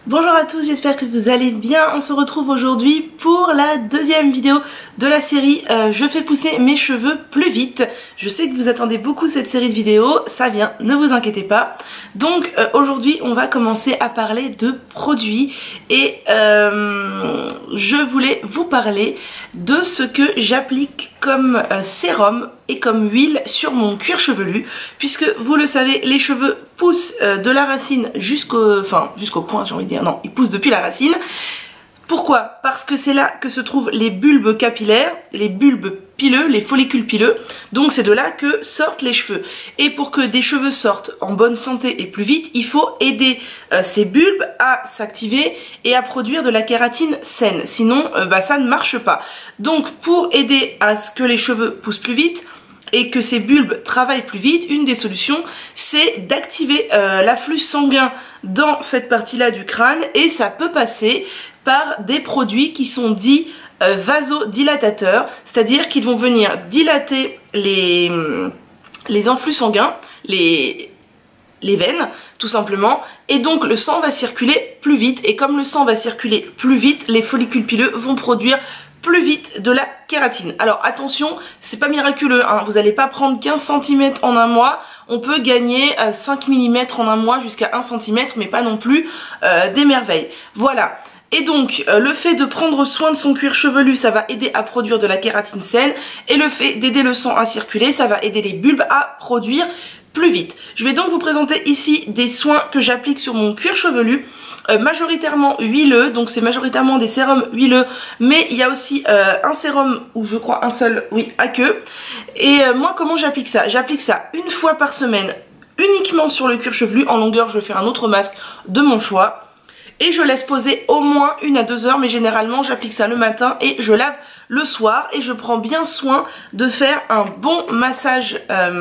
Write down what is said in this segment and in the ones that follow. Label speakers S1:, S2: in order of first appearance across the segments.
S1: Bonjour à tous, j'espère que vous allez bien. On se retrouve aujourd'hui pour la deuxième vidéo de la série Je fais pousser mes cheveux plus vite. Je sais que vous attendez beaucoup cette série de vidéos, ça vient, ne vous inquiétez pas. Donc aujourd'hui on va commencer à parler de produits et je voulais vous parler de ce que j'applique comme sérum et comme huile sur mon cuir chevelu, puisque vous le savez, les cheveux poussent de la racine jusqu'au point, j'ai envie de dire, non, ils poussent depuis la racine. Pourquoi? Parce que c'est là que se trouvent les bulbes capillaires, les bulbes pileux, les follicules pileux, donc c'est de là que sortent les cheveux. Et pour que des cheveux sortent en bonne santé et plus vite, il faut aider ces bulbes à s'activer et à produire de la kératine saine, sinon ça ne marche pas. Donc pour aider à ce que les cheveux poussent plus vite, et que ces bulbes travaillent plus vite, une des solutions c'est d'activer l'afflux sanguin dans cette partie-là du crâne, et ça peut passer par des produits qui sont dits vasodilatateurs, c'est-à-dire qu'ils vont venir dilater les influx sanguins, les veines tout simplement, et donc le sang va circuler plus vite, et comme le sang va circuler plus vite, les follicules pileux vont produire plus vite de la kératine. Alors attention, c'est pas miraculeux, hein. Vous n'allez pas prendre 15 cm en un mois, on peut gagner 5 mm en un mois jusqu'à 1 cm, mais pas non plus des merveilles. Voilà. Et donc le fait de prendre soin de son cuir chevelu, ça va aider à produire de la kératine saine, et le fait d'aider le sang à circuler, ça va aider les bulbes à produire plus vite. Je vais donc vous présenter ici des soins que j'applique sur mon cuir chevelu, majoritairement huileux, donc c'est majoritairement des sérums huileux, mais il y a aussi un sérum, ou je crois un seul, oui, à queue. Et moi comment j'applique ça? J'applique ça une fois par semaine, uniquement sur le cuir chevelu. En longueur je fais un autre masque de mon choix, et je laisse poser au moins 1 à 2 heures, mais généralement j'applique ça le matin et je lave le soir, et je prends bien soin de faire un bon massage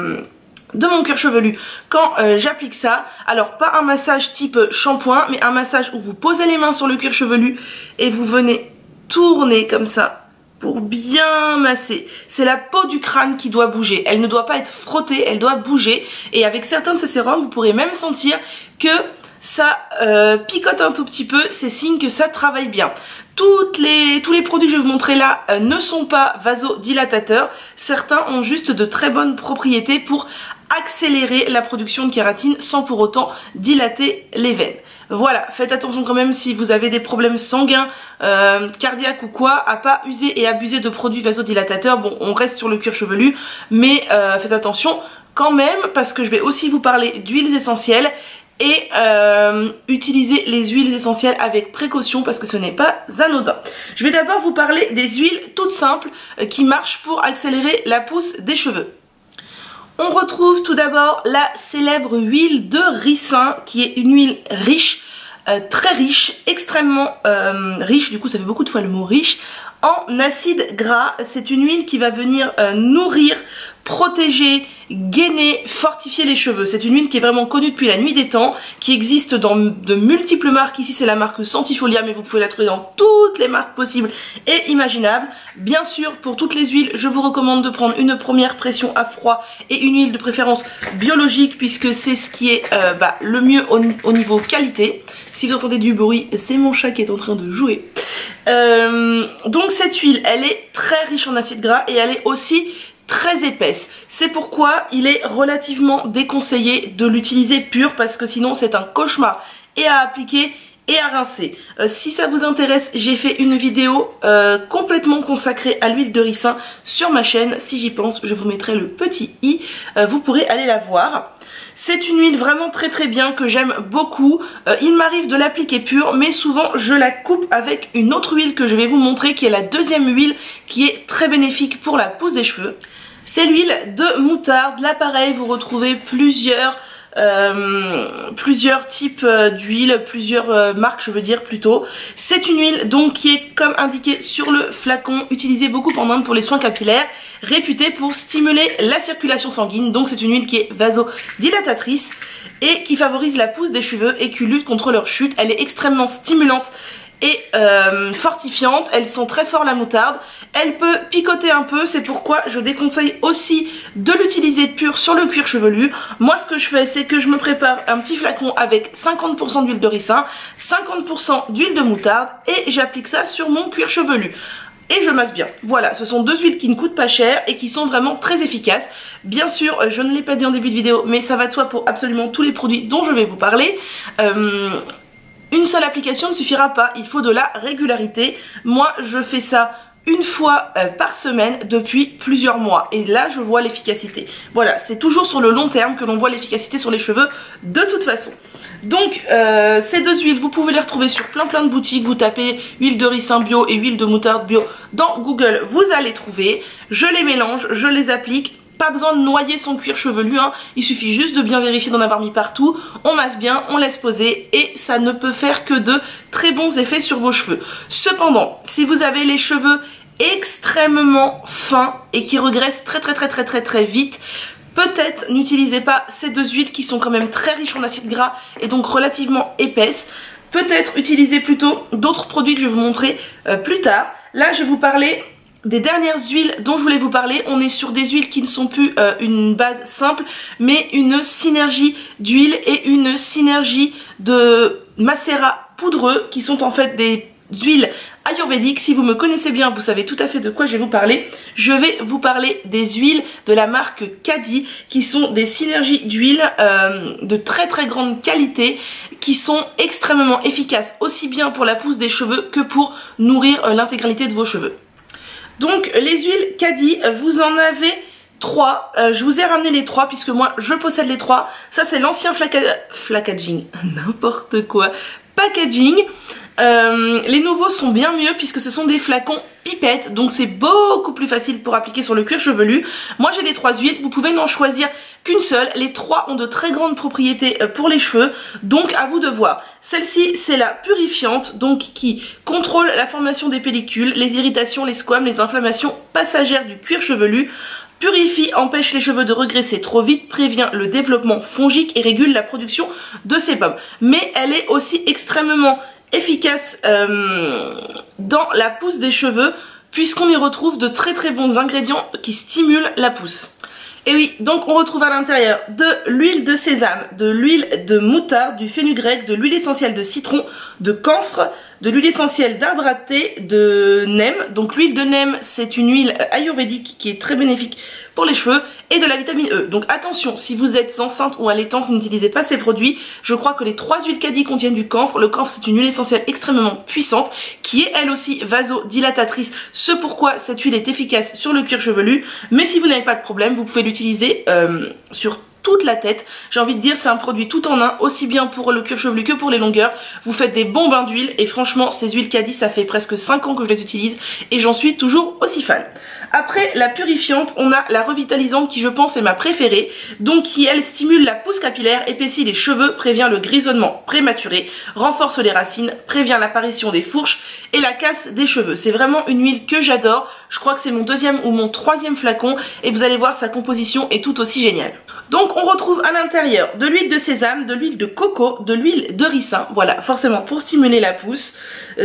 S1: de mon cuir chevelu quand j'applique ça. Alors pas un massage type shampoing, mais un massage où vous posez les mains sur le cuir chevelu et vous venez tourner comme ça pour bien masser. C'est la peau du crâne qui doit bouger, elle ne doit pas être frottée, elle doit bouger. Et avec certains de ces sérums vous pourrez même sentir que ça picote un tout petit peu, c'est signe que ça travaille bien. Tous les produits que je vais vous montrer là ne sont pas vasodilatateurs, certains ont juste de très bonnes propriétés pour accélérer la production de kératine sans pour autant dilater les veines. Voilà, faites attention quand même si vous avez des problèmes sanguins, cardiaques ou quoi, à pas user et abuser de produits vasodilatateurs. Bon, on reste sur le cuir chevelu, mais faites attention quand même, parce que je vais aussi vous parler d'huiles essentielles. Et utilisez les huiles essentielles avec précaution, parce que ce n'est pas anodin. Je vais d'abord vous parler des huiles toutes simples qui marchent pour accélérer la pousse des cheveux. On retrouve tout d'abord la célèbre huile de ricin, qui est une huile riche, très riche, extrêmement riche, du coup ça fait beaucoup de fois le mot riche, en acide gras. C'est une huile qui va venir nourrir, protéger, gainer, fortifier les cheveux. C'est une huile qui est vraiment connue depuis la nuit des temps, qui existe dans de multiples marques. Ici c'est la marque Centifolia, mais vous pouvez la trouver dans toutes les marques possibles et imaginables. Bien sûr, pour toutes les huiles, je vous recommande de prendre une première pression à froid et une huile de préférence biologique, puisque c'est ce qui est le mieux au niveau qualité. Si vous entendez du bruit, c'est mon chat qui est en train de jouer. Donc cette huile, elle est très riche en acides gras et elle est aussi très épaisse. C'est pourquoi il est relativement déconseillé de l'utiliser pure, parce que sinon c'est un cauchemar et à appliquer et à rincer. Si ça vous intéresse, j'ai fait une vidéo complètement consacrée à l'huile de ricin sur ma chaîne. Si j'y pense, je vous mettrai le petit i, vous pourrez aller la voir. C'est une huile vraiment très très bien, que j'aime beaucoup. Il m'arrive de l'appliquer pure, mais souvent je la coupe avec une autre huile que je vais vous montrer, qui est la deuxième huile qui est très bénéfique pour la pousse des cheveux. C'est l'huile de moutarde. Là pareil, vous retrouvez plusieurs types d'huile, plusieurs marques je veux dire plutôt. C'est une huile donc qui est, comme indiqué sur le flacon, utilisée beaucoup en Inde pour les soins capillaires, réputée pour stimuler la circulation sanguine. Donc c'est une huile qui est vasodilatatrice et qui favorise la pousse des cheveux et qui lutte contre leur chute. Elle est extrêmement stimulante et fortifiante. Elle sent très fort la moutarde. Elle peut picoter un peu, c'est pourquoi je déconseille aussi de l'utiliser pure sur le cuir chevelu. Moi ce que je fais, c'est que je me prépare un petit flacon avec 50% d'huile de ricin, 50% d'huile de moutarde et j'applique ça sur mon cuir chevelu. Et je masse bien. Voilà, ce sont deux huiles qui ne coûtent pas cher et qui sont vraiment très efficaces. Bien sûr, je ne l'ai pas dit en début de vidéo, mais ça va de soi pour absolument tous les produits dont je vais vous parler. Une seule application ne suffira pas, il faut de la régularité. Moi, je fais ça une fois par semaine depuis plusieurs mois et là je vois l'efficacité. Voilà, c'est toujours sur le long terme que l'on voit l'efficacité sur les cheveux de toute façon. Donc ces deux huiles, vous pouvez les retrouver sur plein de boutiques. Vous tapez huile de ricin bio et huile de moutarde bio dans Google, vous allez trouver. Je les mélange, je les applique. Pas besoin de noyer son cuir chevelu, hein. Il suffit juste de bien vérifier d'en avoir mis partout. On masse bien, on laisse poser et ça ne peut faire que de très bons effets sur vos cheveux. Cependant, si vous avez les cheveux extrêmement fins et qui regraissent très vite, peut-être n'utilisez pas ces deux huiles qui sont quand même très riches en acides gras et donc relativement épaisses. Peut-être utilisez plutôt d'autres produits que je vais vous montrer plus tard. Là, je vais vous parler des dernières huiles dont je voulais vous parler. On est sur des huiles qui ne sont plus une base simple, mais une synergie d'huile et une synergie de macérat poudreux qui sont en fait des huiles ayurvédiques. Si vous me connaissez bien, vous savez tout à fait de quoi je vais vous parler. Je vais vous parler des huiles de la marque Kadi qui sont des synergies d'huile de très grande qualité qui sont extrêmement efficaces aussi bien pour la pousse des cheveux que pour nourrir l'intégralité de vos cheveux. Donc les huiles Kadi, vous en avez 3, je vous ai ramené les 3 puisque moi je possède les 3. Ça c'est l'ancien packaging, n'importe quoi, packaging. Les nouveaux sont bien mieux puisque ce sont des flacons pipettes, donc c'est beaucoup plus facile pour appliquer sur le cuir chevelu. Moi j'ai les 3 huiles, vous pouvez n'en choisir qu'une seule. Les 3 ont de très grandes propriétés pour les cheveux, donc à vous de voir. Celle-ci c'est la purifiante, donc qui contrôle la formation des pellicules, les irritations, les squames, les inflammations passagères du cuir chevelu. Purifie, empêche les cheveux de regresser trop vite, prévient le développement fongique et régule la production de sébum. Mais elle est aussi extrêmement efficace dans la pousse des cheveux puisqu'on y retrouve de très bons ingrédients qui stimulent la pousse. Et oui, donc on retrouve à l'intérieur de l'huile de sésame, de l'huile de moutarde, du fenugrec, de l'huile essentielle de citron, de camphre, de l'huile essentielle d'arbre à thé, de nem. Donc l'huile de nem, c'est une huile ayurvédique qui est très bénéfique pour les cheveux, et de la vitamine E. Donc attention, si vous êtes enceinte ou allaitante, n'utilisez pas ces produits. Je crois que les 3 huiles Kadi contiennent du camphre. Le camphre, c'est une huile essentielle extrêmement puissante qui est elle aussi vasodilatatrice. Ce pourquoi cette huile est efficace sur le cuir chevelu. Mais si vous n'avez pas de problème, vous pouvez l'utiliser sur toute la tête. J'ai envie de dire, c'est un produit tout en un, aussi bien pour le cuir chevelu que pour les longueurs. Vous faites des bons bains d'huile et franchement, ces huiles Kadi, ça fait presque 5 ans que je les utilise et j'en suis toujours aussi fan. Après la purifiante, on a la revitalisante qui je pense est ma préférée, donc qui elle stimule la pousse capillaire, épaissit les cheveux, prévient le grisonnement prématuré, renforce les racines, prévient l'apparition des fourches et la casse des cheveux. C'est vraiment une huile que j'adore, je crois que c'est mon 2e ou mon 3e flacon et vous allez voir sa composition est tout aussi géniale. Donc on retrouve à l'intérieur de l'huile de sésame, de l'huile de coco, de l'huile de ricin, voilà, forcément pour stimuler la pousse,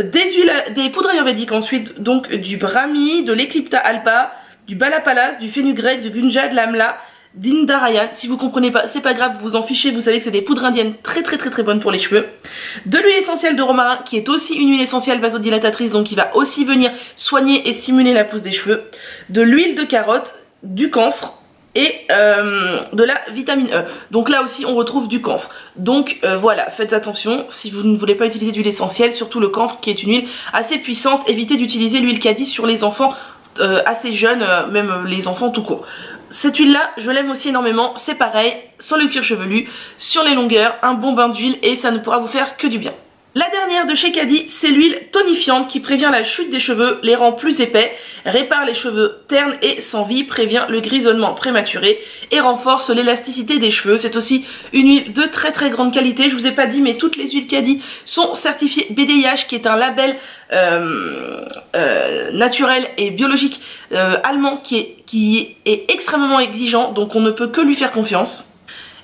S1: des poudres ayurvédiques ensuite, donc du brahmi, de l'Eclipta alba, du balapalas, du fenugrec, du gunja, de l'amla, d'Indarayan. Si vous comprenez pas, c'est pas grave, vous vous en fichez, vous savez que c'est des poudres indiennes très bonnes pour les cheveux. De l'huile essentielle de romarin qui est aussi une huile essentielle vasodilatatrice, donc qui va aussi venir soigner et stimuler la pousse des cheveux. De l'huile de carotte, du camphre et de la vitamine E. Donc là aussi on retrouve du camphre. Donc voilà, faites attention si vous ne voulez pas utiliser d'huile essentielle, surtout le camphre qui est une huile assez puissante. Évitez d'utiliser l'huile Kadi sur les enfants assez jeunes, même les enfants tout court. Cette huile là, je l'aime aussi énormément, c'est pareil, sur le cuir chevelu, sur les longueurs, un bon bain d'huile et ça ne pourra vous faire que du bien. La dernière de chez Kadi, c'est l'huile tonifiante qui prévient la chute des cheveux, les rend plus épais, répare les cheveux ternes et sans vie, prévient le grisonnement prématuré et renforce l'élasticité des cheveux. C'est aussi une huile de très grande qualité. Je vous ai pas dit mais toutes les huiles Kadi sont certifiées BDIH qui est un label naturel et biologique allemand qui est extrêmement exigeant, donc on ne peut que lui faire confiance.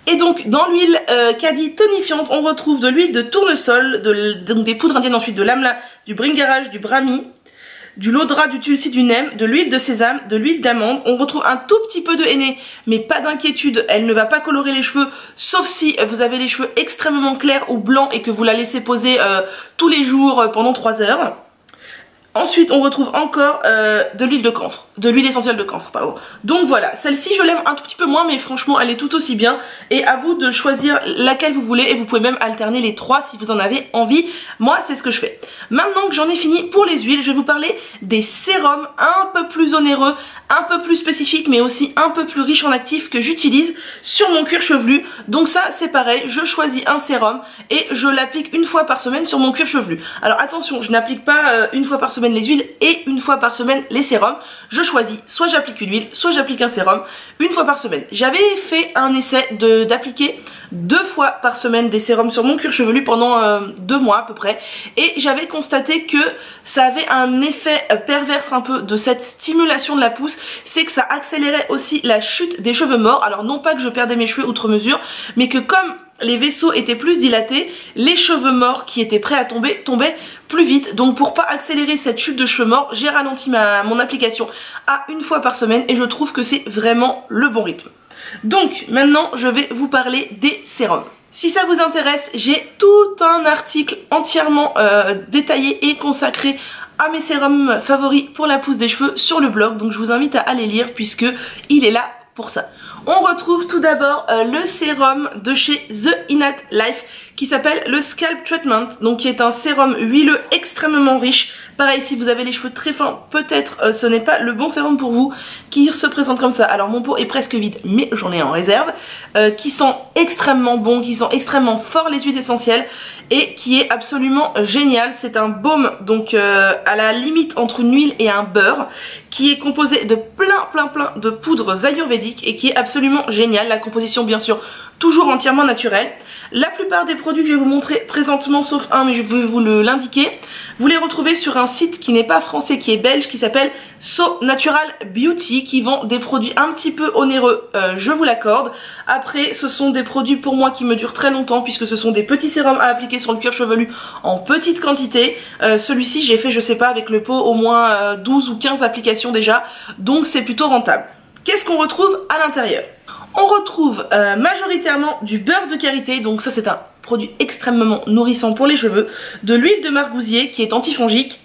S1: Et donc dans l'huile Cadi tonifiante, on retrouve de l'huile de tournesol, donc des poudres indiennes, ensuite de l'amla, du bringarage, du brahmi, du lodra, du tulsi, du nem, de l'huile de sésame, de l'huile d'amande. On retrouve un tout petit peu de henné, mais pas d'inquiétude, elle ne va pas colorer les cheveux, sauf si vous avez les cheveux extrêmement clairs ou blancs et que vous la laissez poser tous les jours pendant 3 heures. Ensuite, on retrouve encore de l'huile de camphre, de l'huile essentielle de camphre, pardon. Donc voilà, celle-ci je l'aime un tout petit peu moins, mais franchement elle est tout aussi bien. Et à vous de choisir laquelle vous voulez, et vous pouvez même alterner les 3 si vous en avez envie. Moi c'est ce que je fais. Maintenant que j'en ai fini pour les huiles, je vais vous parler des sérums un peu plus onéreux, un peu plus spécifiques, mais aussi un peu plus riches en actifs que j'utilise sur mon cuir chevelu. Donc ça c'est pareil, je choisis un sérum et je l'applique une fois par semaine sur mon cuir chevelu. Alors attention, je n'applique pas une fois par semaine les huiles et une fois par semaine les sérums. Je choisis, soit j'applique une huile, soit j'applique un sérum une fois par semaine. J'avais fait un essai d'appliquer 2 fois par semaine des sérums sur mon cuir chevelu pendant 2 mois à peu près, et j'avais constaté que ça avait un effet perverse un peu de cette stimulation de la pousse, c'est que ça accélérait aussi la chute des cheveux morts. Alors non pas que je perdais mes cheveux outre mesure, mais que comme les vaisseaux étaient plus dilatés, les cheveux morts qui étaient prêts à tomber tombaient plus vite. Donc pour pas accélérer cette chute de cheveux morts, j'ai ralenti mon application à 1 fois par semaine, et je trouve que c'est vraiment le bon rythme. Donc maintenant je vais vous parler des sérums. Si ça vous intéresse, j'ai tout un article entièrement détaillé et consacré à mes sérums favoris pour la pousse des cheveux sur le blog, donc je vous invite à aller lire puisque il est là pour ça. On retrouve tout d'abord le sérum de chez The Innate Life qui s'appelle le Scalp Treatment, donc qui est un sérum huileux extrêmement riche. Pareil, si vous avez les cheveux très fins, peut-être ce n'est pas le bon sérum pour vous, qui se présente comme ça. Alors mon pot est presque vide, mais j'en ai en réserve, qui sent extrêmement bon, qui sent extrêmement fort les huiles essentielles et qui est absolument génial. C'est un baume donc à la limite entre une huile et un beurre, qui est composé de plein de poudres ayurvédiques et qui est absolument génial. La composition bien sûr toujours entièrement naturelle. La plupart des produits que je vais vous montrer présentement, sauf un, mais je vais vous l'indiquer, vous les retrouvez sur un site qui n'est pas français, qui est belge, qui s'appelle So Natural Beauty, qui vend des produits un petit peu onéreux, je vous l'accorde. Après, ce sont des produits pour moi qui me durent très longtemps, puisque ce sont des petits sérums à appliquer sur le cuir chevelu en petite quantité. Celui-ci, j'ai fait, je sais pas, avec le pot, au moins 12 ou 15 applications déjà, donc c'est plutôt rentable. Qu'est-ce qu'on retrouve à l'intérieur ? On retrouve majoritairement du beurre de karité, donc ça c'est un produit extrêmement nourrissant pour les cheveux, de l'huile de margousier qui est antifongique,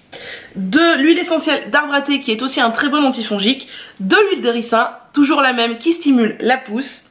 S1: de l'huile essentielle d'arbre à thé qui est aussi un très bon antifongique, de l'huile de ricin, toujours la même, qui stimule la pousse.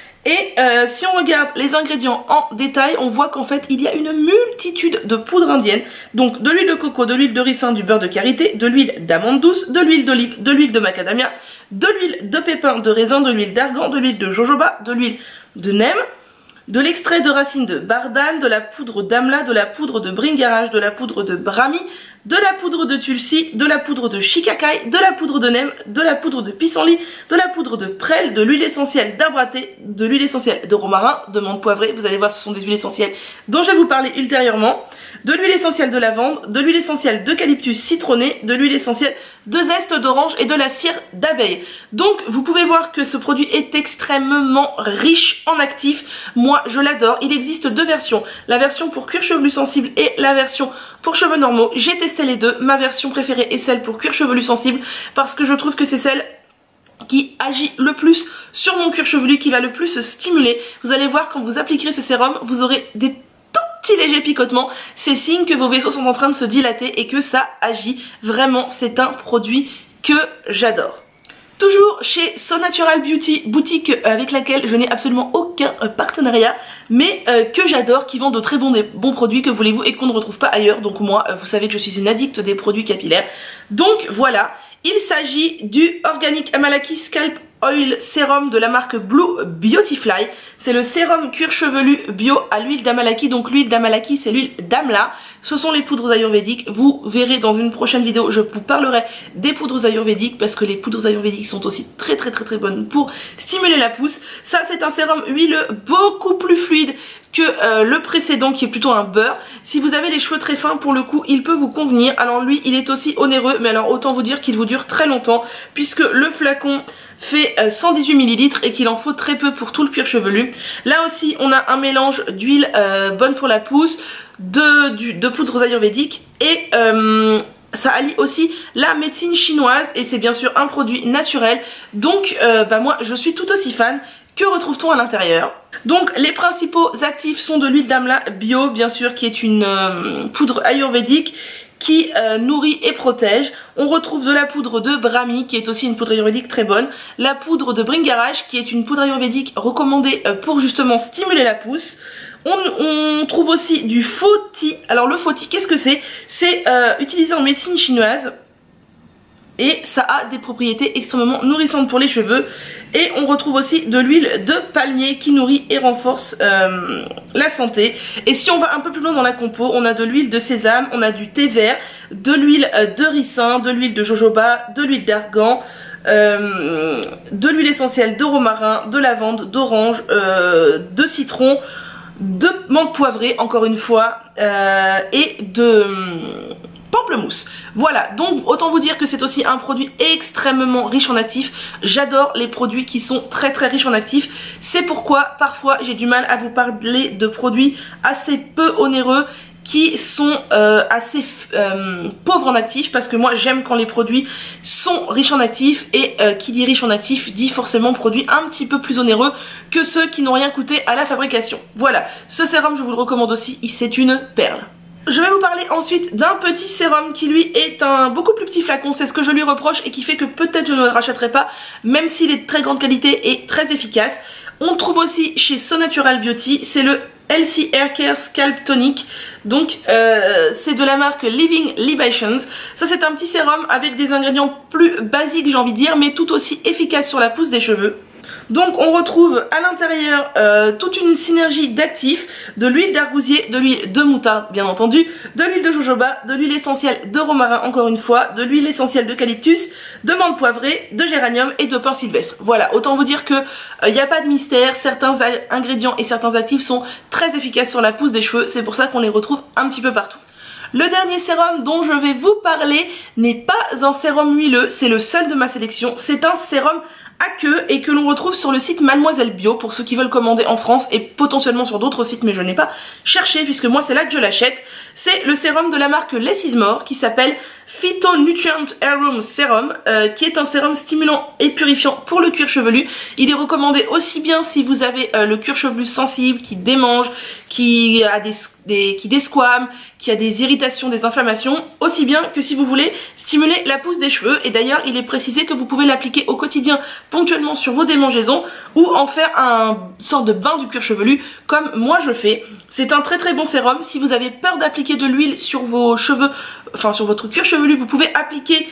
S1: Et si on regarde les ingrédients en détail, on voit qu'en fait il y a une multitude de poudres indiennes, donc de l'huile de coco, de l'huile de ricin, du beurre de karité, de l'huile d'amande douce, de l'huile d'olive, de l'huile de macadamia, de l'huile de pépin de raisin, de l'huile d'argan, de l'huile de jojoba, de l'huile de nem, de l'extrait de racine de bardane, de la poudre d'amla, de la poudre de bringarage, de la poudre de brahmi, de la poudre de tulsi, de la poudre de shikakai, de la poudre de nem, de la poudre de pissenlit, de la poudre de prêle, de l'huile essentielle d'arbre à thé, de l'huile essentielle de romarin, de menthe poivrée, vous allez voir ce sont des huiles essentielles dont je vais vous parler ultérieurement, de l'huile essentielle de lavande, de l'huile essentielle d'eucalyptus citronné, de l'huile essentielle de zeste d'orange et de la cire d'abeille. Donc vous pouvez voir que ce produit est extrêmement riche en actifs. Moi je l'adore, il existe 2 versions, la version pour cuir chevelu sensible et la version pour cheveux normaux. J'ai testé les deux, ma version préférée est celle pour cuir chevelu sensible parce que je trouve que c'est celle qui agit le plus sur mon cuir chevelu, qui va le plus stimuler. Vous allez voir, quand vous appliquerez ce sérum, vous aurez des tout petits légers picotements, c'est signe que vos vaisseaux sont en train de se dilater et que ça agit. Vraiment, c'est un produit que j'adore. Toujours chez So Natural Beauty, boutique avec laquelle je n'ai absolument aucun partenariat, mais que j'adore, qui vend de très bons produits, que voulez-vous, et qu'on ne retrouve pas ailleurs. Donc moi, vous savez que je suis une addicte des produits capillaires. Donc voilà, il s'agit du Organic Amalaki Scalp Oil Sérum de la marque Blue Beautifly. C'est le sérum cuir chevelu bio à l'huile d'amalaki. Donc l'huile d'amalaki, c'est l'huile d'amla. Ce sont les poudres ayurvédiques. Vous verrez dans une prochaine vidéo, je vous parlerai des poudres ayurvédiques parce que les poudres ayurvédiques sont aussi très bonnes pour stimuler la pousse. Ça, c'est un sérum huileux beaucoup plus fluide que le précédent qui est plutôt un beurre. Si vous avez les cheveux très fins, pour le coup, il peut vous convenir. Alors lui, il est aussi onéreux, mais alors autant vous dire qu'il vous dure très longtemps puisque le flacon fait 118 ml et qu'il en faut très peu pour tout le cuir chevelu. Là aussi on a un mélange d'huile bonne pour la pousse, de poudres ayurvédiques et ça allie aussi la médecine chinoise et c'est bien sûr un produit naturel. Donc moi je suis tout aussi fan. Que retrouve-t-on à l'intérieur? Donc les principaux actifs sont de l'huile d'amla bio bien sûr qui est une poudre ayurvédique qui nourrit et protège. On retrouve de la poudre de Brahmi qui est aussi une poudre ayurvédique très bonne. La poudre de Bhringraj qui est une poudre ayurvédique recommandée pour justement stimuler la pousse. On trouve aussi du Foti. Alors le Foti, qu'est-ce que c'est? C'est utilisé en médecine chinoise et ça a des propriétés extrêmement nourrissantes pour les cheveux. Et on retrouve aussi de l'huile de palmier qui nourrit et renforce la santé. Et si on va un peu plus loin dans la compo, on a de l'huile de sésame, on a du thé vert, de l'huile de ricin, de l'huile de jojoba, de l'huile d'argan, de l'huile essentielle de romarin, de lavande, d'orange, de citron, de menthe poivrée encore une fois et de pamplemousse. Voilà, donc autant vous dire que c'est aussi un produit extrêmement riche en actifs. J'adore les produits qui sont très riches en actifs. C'est pourquoi parfois j'ai du mal à vous parler de produits assez peu onéreux qui sont assez pauvres en actifs, parce que moi j'aime quand les produits sont riches en actifs et qui dit riche en actifs dit forcément produits un petit peu plus onéreux que ceux qui n'ont rien coûté à la fabrication. Voilà, ce sérum je vous le recommande aussi, c'est une perle. Je vais vous parler ensuite d'un petit sérum qui lui est un beaucoup plus petit flacon, c'est ce que je lui reproche et qui fait que peut-être je ne le rachèterai pas même s'il est de très grande qualité et très efficace. On trouve aussi chez So Natural Beauty, c'est le Healthy Hair Care Scalp Tonic, donc c'est de la marque Living Libations. Ça c'est un petit sérum avec des ingrédients plus basiques j'ai envie de dire, mais tout aussi efficaces sur la pousse des cheveux. Donc on retrouve à l'intérieur toute une synergie d'actifs, de l'huile d'argousier, de l'huile de moutarde bien entendu, de l'huile de jojoba, de l'huile essentielle de romarin encore une fois, de l'huile essentielle d'eucalyptus, de menthe poivrée, de géranium et de pin sylvestre. Voilà, autant vous dire que il n'y a pas de mystère, certains ingrédients et certains actifs sont très efficaces sur la pousse des cheveux, c'est pour ça qu'on les retrouve un petit peu partout. Le dernier sérum dont je vais vous parler n'est pas un sérum huileux, c'est le seul de ma sélection, c'est un sérum à queue et que l'on retrouve sur le site Mademoiselle Bio pour ceux qui veulent commander en France et potentiellement sur d'autres sites, mais je n'ai pas cherché puisque moi c'est là que je l'achète. C'est le sérum de la marque Less is More qui s'appelle Phytonutrient Hair Room Serum, qui est un sérum stimulant et purifiant pour le cuir chevelu. Il est recommandé aussi bien si vous avez le cuir chevelu sensible, qui démange, qui a qui desquame, qui a des irritations, des inflammations, aussi bien que si vous voulez stimuler la pousse des cheveux. Et d'ailleurs il est précisé que vous pouvez l'appliquer au quotidien ponctuellement sur vos démangeaisons ou en faire un sorte de bain du cuir chevelu comme moi je fais. C'est un très bon sérum. Si vous avez peur d'appliquer de l'huile sur vos cheveux, enfin sur votre cuir chevelu, vous pouvez appliquer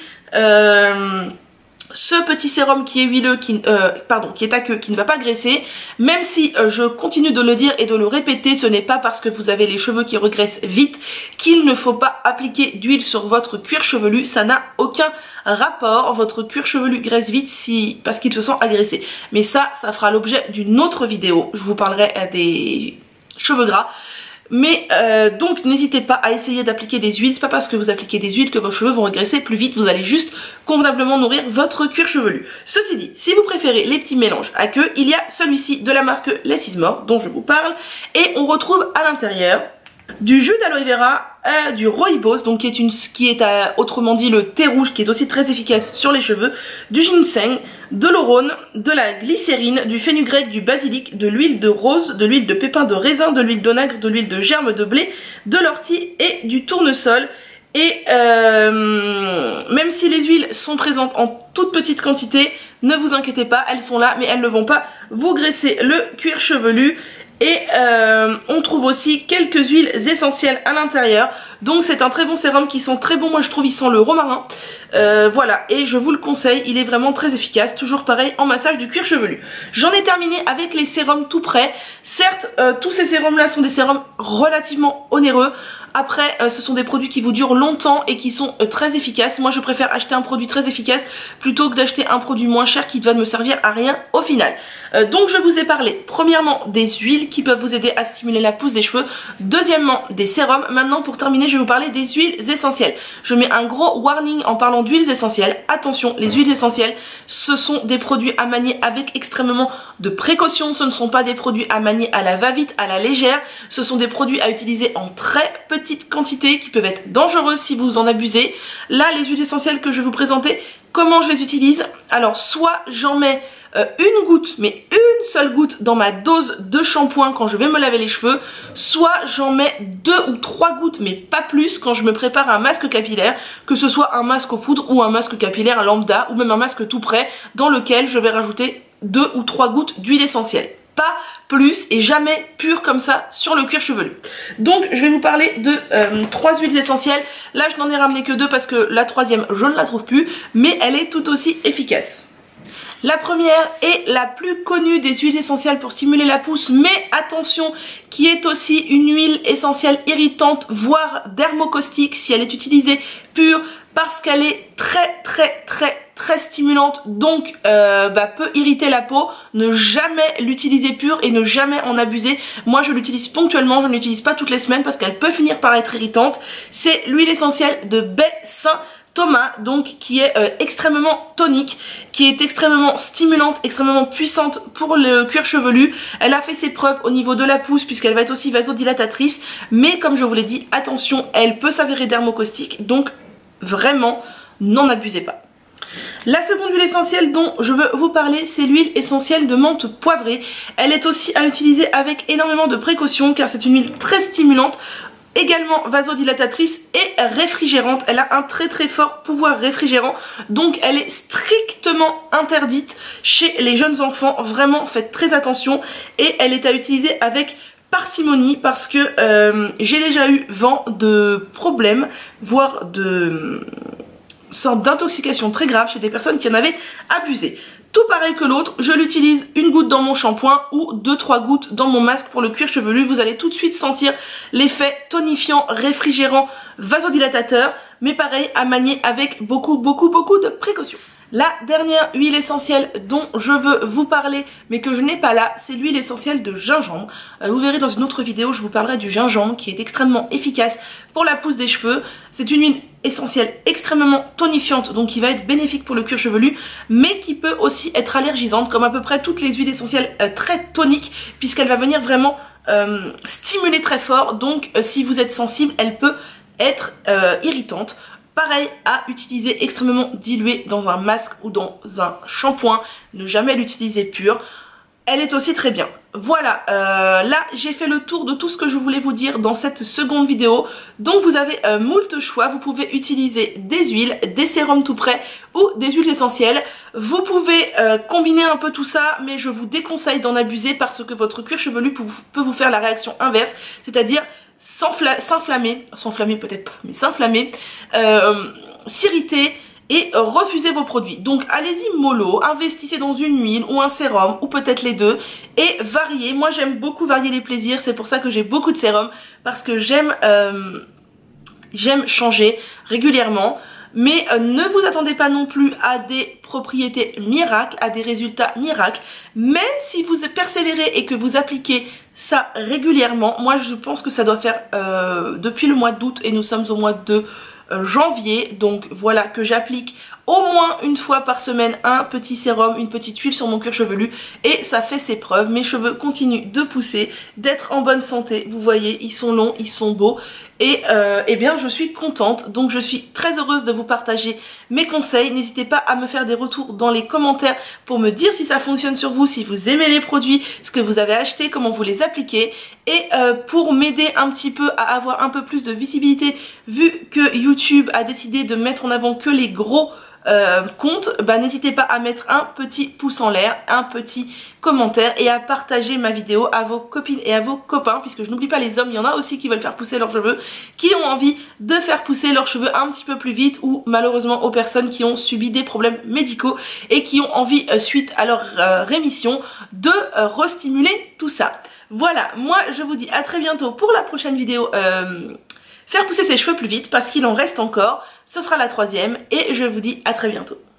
S1: ce petit sérum qui est huileux, qui est à queue, qui ne va pas graisser. Même si je continue de le dire et de le répéter, ce n'est pas parce que vous avez les cheveux qui regraissent vite qu'il ne faut pas appliquer d'huile sur votre cuir chevelu. Ça n'a aucun rapport. Votre cuir chevelu graisse vite parce qu'il se sent agressé. Mais ça fera l'objet d'une autre vidéo. Je vous parlerai des cheveux gras. Mais donc n'hésitez pas à essayer d'appliquer des huiles. C'est pas parce que vous appliquez des huiles que vos cheveux vont régresser plus vite. Vous allez juste convenablement nourrir votre cuir chevelu. Ceci dit, si vous préférez les petits mélanges à queue, il y a celui-ci de la marque Less is More dont je vous parle. Et on retrouve à l'intérieur du jus d'aloe vera, du rooibos, donc qui est autrement dit le thé rouge, qui est aussi très efficace sur les cheveux, du ginseng, de l'aurone, de la glycérine, du fenugrec, du basilic, de l'huile de rose, de l'huile de pépins de raisin, de l'huile d'onagre, de l'huile de germe de blé, de l'ortie et du tournesol. Et même si les huiles sont présentes en toute petite quantité, ne vous inquiétez pas, elles sont là mais elles ne vont pas vous graisser le cuir chevelu. Et on trouve aussi quelques huiles essentielles à l'intérieur. Donc c'est un très bon sérum qui sent très bon. Moi je trouve il sent le romarin. Voilà, et je vous le conseille, il est vraiment très efficace. Toujours pareil en massage du cuir chevelu. J'en ai terminé avec les sérums tout prêts. Certes, tous ces sérums là sont des sérums relativement onéreux. Après, ce sont des produits qui vous durent longtemps et qui sont très efficaces. Moi je préfère acheter un produit très efficace plutôt que d'acheter un produit moins cher qui va me servir à rien au final. Donc je vous ai parlé premièrement des huiles qui peuvent vous aider à stimuler la pousse des cheveux. Deuxièmement des sérums. Maintenant pour terminer je vais vous parler des huiles essentielles. Je mets un gros warning en parlant d'huiles essentielles. Attention, les huiles essentielles, ce sont des produits à manier avec extrêmement de précaution. Ce ne sont pas des produits à manier à la va-vite, à la légère. Ce sont des produits à utiliser en très petite quantité qui peuvent être dangereux si vous en abusez. Là, les huiles essentielles que je vais vous présenter, comment je les utilise? Alors, soit j'en mets une goutte, mais une seule goutte dans ma dose de shampoing quand je vais me laver les cheveux, soit j'en mets 2 ou 3 gouttes, mais pas plus quand je me prépare un masque capillaire, que ce soit un masque aux poudres ou un masque capillaire lambda, ou même un masque tout prêt, dans lequel je vais rajouter 2 ou 3 gouttes d'huile essentielle. Pas plus et jamais pur comme ça sur le cuir chevelu. Donc je vais vous parler de 3 huiles essentielles. Là je n'en ai ramené que 2 parce que la troisième je ne la trouve plus, mais elle est tout aussi efficace. La première est la plus connue des huiles essentielles pour stimuler la pousse, mais attention, qui est aussi une huile essentielle irritante, voire dermocaustique si elle est utilisée pure, parce qu'elle est très stimulante, donc peut irriter la peau. Ne jamais l'utiliser pure et ne jamais en abuser. Moi je l'utilise ponctuellement, je ne l'utilise pas toutes les semaines parce qu'elle peut finir par être irritante. C'est l'huile essentielle de baie Saint-Thomas, donc qui est extrêmement tonique, qui est extrêmement stimulante, extrêmement puissante pour le cuir chevelu. Elle a fait ses preuves au niveau de la pousse puisqu'elle va être aussi vasodilatatrice, mais comme je vous l'ai dit, attention, elle peut s'avérer dermocaustique, donc vraiment n'en abusez pas. La seconde huile essentielle dont je veux vous parler, c'est l'huile essentielle de menthe poivrée. Elle est aussi à utiliser avec énormément de précaution car c'est une huile très stimulante, également vasodilatatrice et réfrigérante. Elle a un très fort pouvoir réfrigérant, donc elle est strictement interdite chez les jeunes enfants. Vraiment faites très attention, et elle est à utiliser avec parcimonie parce que j'ai déjà eu vent de problèmes, voire de sorte d'intoxication très grave chez des personnes qui en avaient abusé. Tout pareil que l'autre, je l'utilise une goutte dans mon shampoing ou 2-3 gouttes dans mon masque pour le cuir chevelu. Vous allez tout de suite sentir l'effet tonifiant, réfrigérant, vasodilatateur, mais pareil à manier avec beaucoup de précautions. La dernière huile essentielle dont je veux vous parler, mais que je n'ai pas là, c'est l'huile essentielle de gingembre. Vous verrez dans une autre vidéo, je vous parlerai du gingembre qui est extrêmement efficace pour la pousse des cheveux. C'est une huile essentielle extrêmement tonifiante, donc qui va être bénéfique pour le cuir chevelu, mais qui peut aussi être allergisante, comme à peu près toutes les huiles essentielles très toniques, puisqu'elle va venir vraiment stimuler très fort. Donc si vous êtes sensible, elle peut être irritante. Pareil à utiliser extrêmement diluée dans un masque ou dans un shampoing. Ne jamais l'utiliser pure. Elle est aussi très bien. Voilà, là j'ai fait le tour de tout ce que je voulais vous dire dans cette seconde vidéo. Donc vous avez moult choix. Vous pouvez utiliser des huiles, des sérums tout prêts ou des huiles essentielles. Vous pouvez combiner un peu tout ça, mais je vous déconseille d'en abuser parce que votre cuir chevelu peut vous faire la réaction inverse, c'est-à-dire s'enflammer peut-être pas, mais s'inflammer, s'irriter et refuser vos produits. Donc allez-y mollo, investissez dans une huile ou un sérum ou peut-être les deux et variez. Moi j'aime beaucoup varier les plaisirs, c'est pour ça que j'ai beaucoup de sérums, parce que j'aime changer régulièrement. Mais ne vous attendez pas non plus à des propriétés miracles, à des résultats miracles. Mais si vous persévérez et que vous appliquez ça régulièrement, moi je pense que ça doit faire depuis le mois d'août et nous sommes au mois de janvier. Donc voilà, que j'applique au moins une fois par semaine un petit sérum, une petite huile sur mon cuir chevelu, et ça fait ses preuves. Mes cheveux continuent de pousser, d'être en bonne santé. Vous voyez, ils sont longs, ils sont beaux. Et eh bien je suis contente, donc je suis très heureuse de vous partager mes conseils. N'hésitez pas à me faire des retours dans les commentaires pour me dire si ça fonctionne sur vous, si vous aimez les produits, ce que vous avez acheté, comment vous les appliquez. Et pour m'aider un petit peu à avoir un peu plus de visibilité, vu que YouTube a décidé de mettre en avant que les gros compte, bah n'hésitez pas à mettre un petit pouce en l'air, un petit commentaire et à partager ma vidéo à vos copines et à vos copains, puisque je n'oublie pas les hommes, il y en a aussi qui veulent faire pousser leurs cheveux, qui ont envie de faire pousser leurs cheveux un petit peu plus vite, ou malheureusement aux personnes qui ont subi des problèmes médicaux et qui ont envie suite à leur rémission de restimuler tout ça. Voilà, moi je vous dis à très bientôt pour la prochaine vidéo faire pousser ses cheveux plus vite, parce qu'il en reste encore. Ce sera la troisième et je vous dis à très bientôt.